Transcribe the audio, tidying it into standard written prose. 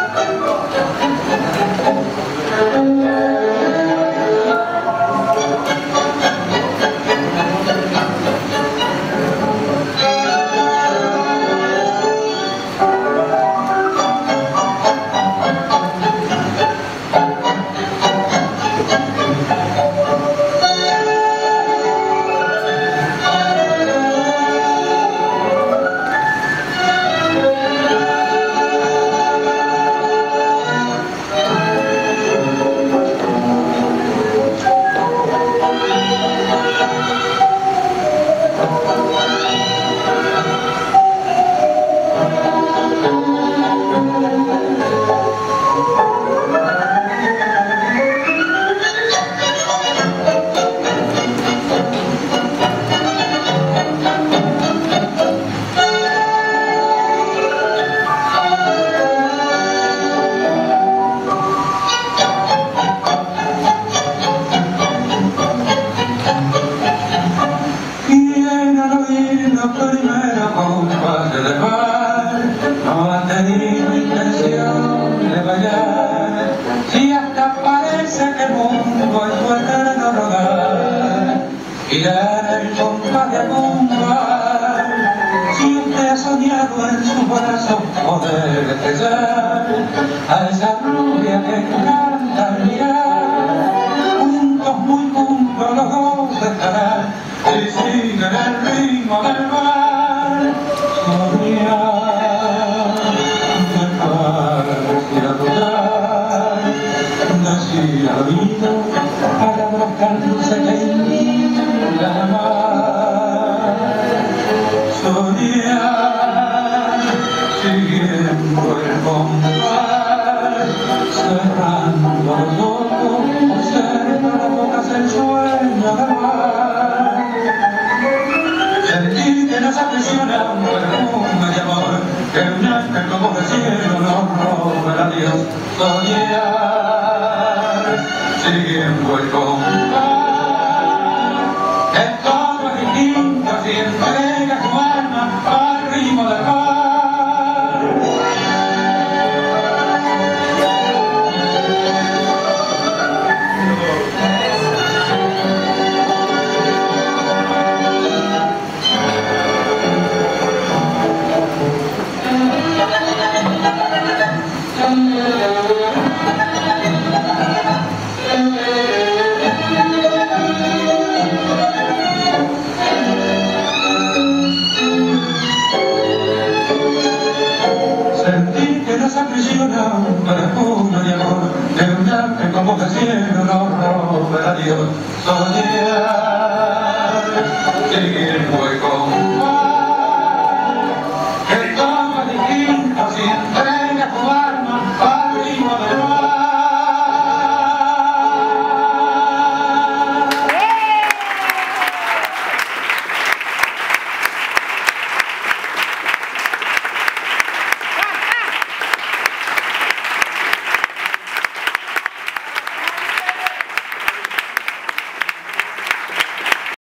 No ha tenido intención de fallar, si hasta parece que el mundo es su eterno rogar, y dar el compás de apuntar. Si usted ha soñado en su corazón poder destellar a esa rubia que canta al mirar, juntos, muy juntos los dos estarán y siguen el ritmo del mar. Soñar, dejar, decir a la vida, palabras tan dulces que invitan a amar. Soñar, siguiendo el compás, cerrando los ojos, observa las bocas el sueño del mar. Sentir que nos aprisiona un perfume de amor, que un ángel como del cielo nos roba a Dios. Soñar, siguiendo el compás, en todo es distinto si entrega tu alma al ritmo del mar. Sentir que nos aprisiona un perfume de amor, que un ángel como del cielo nos roba a Dios. Soñar, siguiendo el compás.